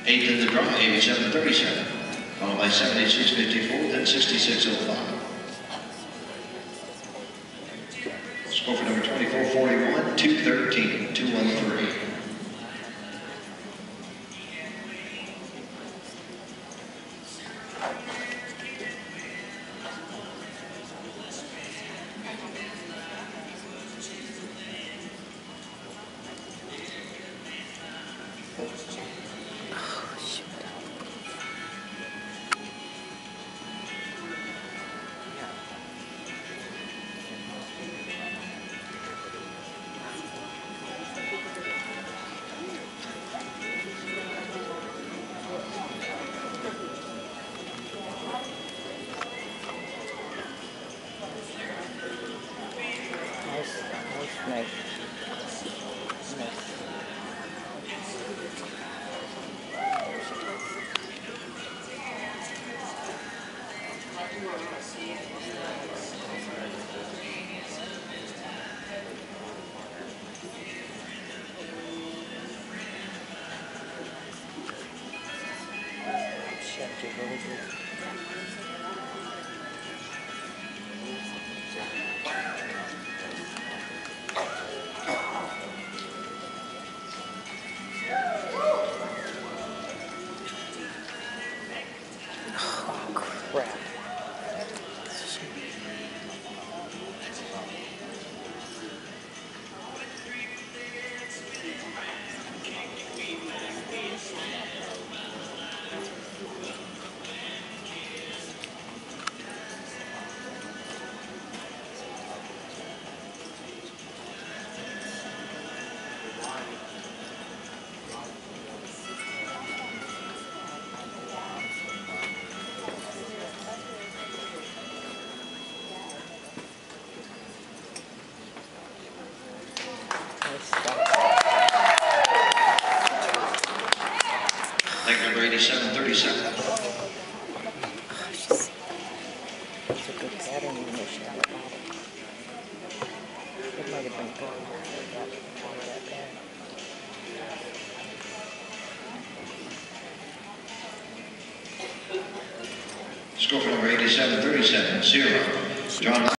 Eighth in the draw, 87.37. Followed by 76.54, then 66.05. Score for number 2441, 213, 213. Nice. Crap. Leg number 87.37. It's a good pattern in the shot about it. It might have been good. That bad. Score for number 87.37, 0. John